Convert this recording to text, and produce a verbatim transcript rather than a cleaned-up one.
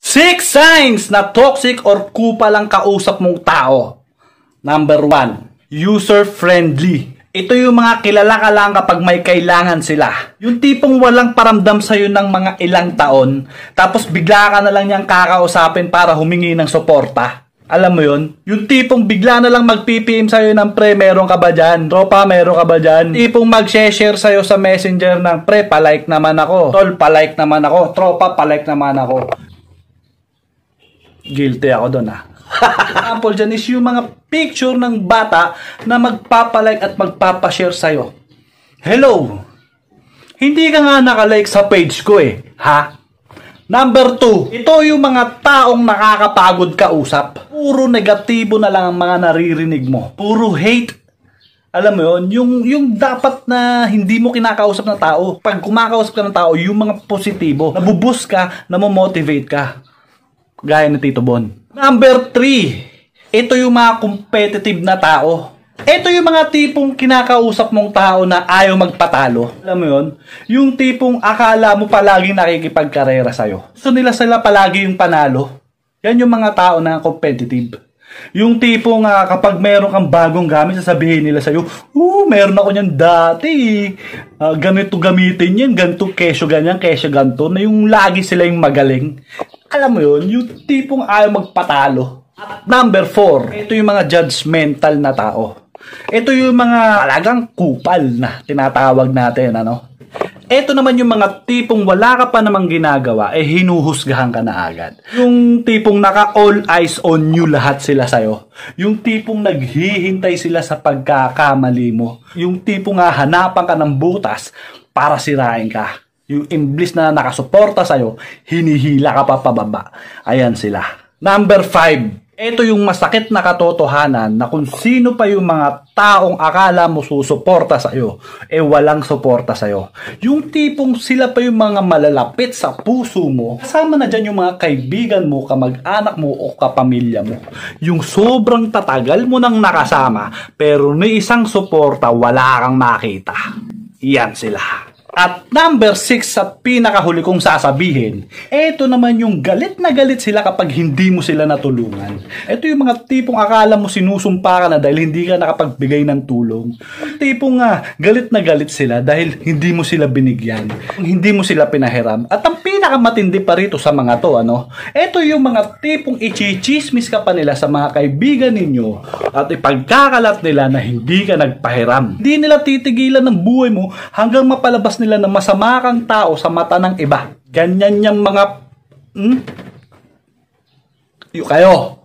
Six signs na toxic or kupal ang kausap mong tao. Number one, user-friendly. Ito yung mga kilala ka lang kapag may kailangan sila. Yung tipong walang paramdam sa'yo ng mga ilang taon, tapos bigla ka na lang niyang kakausapin para humingi ng suporta. Alam mo yun? Yung tipong bigla na lang mag-P P M sa'yo ng pre, meron ka ba dyan? Tropa, meron ka ba dyan? Tipong mag-share sa'yo sa messenger ng pre, palike naman ako. Tol, palike naman ako. Tropa, palike naman ako. Guilty ako doon ah. Example dyan is yung mga picture ng bata na magpapalike at magpapashare sa'yo. Hello! Hindi ka nga nakalike sa page ko eh. Ha? Number two, ito yung mga taong nakakapagod kausap. Puro negatibo na lang ang mga naririnig mo. Puro hate. Alam mo yun, yung, yung dapat na hindi mo kinakausap na tao. Pag kumakausap ka ng tao, yung mga positibo. Nabuboost ka, namomotivate ka. Gaya ni Tito Bon. Number three, ito yung mga competitive na tao. Ito yung mga tipong kinakausap mong tao na ayaw magpatalo. Alam mo yun? Yung tipong akala mo palaging nakikipagkarera sa'yo. Gusto nila sila palagi yung panalo. Yan yung mga tao na competitive. Yung tipong uh, kapag meron kang bagong gamit, sasabihin nila sa'yo, uh, meron ako niyan dati. Uh, ganito gamitin yan, ganito, kesyo ganyan, kesyo ganito. Na yung lagi sila yung magaling. Alam mo yun? Yung tipong ayaw magpatalo. At number four, ito yung mga judgmental na tao. Ito yung mga talagang kupal na tinatawag natin, ano? Ito naman yung mga tipong wala ka pa namang ginagawa, eh hinuhusgahan ka na agad. Yung tipong naka all eyes on you lahat sila sa'yo. Yung tipong naghihintay sila sa pagkakamali mo. Yung tipong nga hanapan ka ng butas para sirain ka. Yung imblis na nakasuporta sa'yo, hinihila ka pa pababa. Ayan sila. Number five. Ito yung masakit na katotohanan na kung sino pa yung mga taong akala mo susuporta sa'yo, eh walang suporta sa'yo. Yung tipong sila pa yung mga malalapit sa puso mo, kasama na dyan yung mga kaibigan mo, kamag-anak mo o kapamilya mo. Yung sobrang tatagal mo nang nakasama, pero ni isang suporta wala kang makita. Yan sila. At number six sa pinakahuli kong sasabihin, eto naman yung galit na galit sila kapag hindi mo sila natulungan. Ito yung mga tipong akala mo sinusumpa ka na dahil hindi ka nakapagbigay ng tulong. Tipong nga, galit na galit sila dahil hindi mo sila binigyan, hindi mo sila pinahiram. At ang pinakamatindi pa rito sa mga to, ano, eto yung mga tipong ichichismis ka pa nila sa mga kaibigan ninyo at ipagkakalat nila na hindi ka nagpahiram. Hindi nila titigilan ng buhay mo hanggang mapalabas nila na masama kang tao sa mata ng iba. Ganyan yung mga hmm? Yung kayo.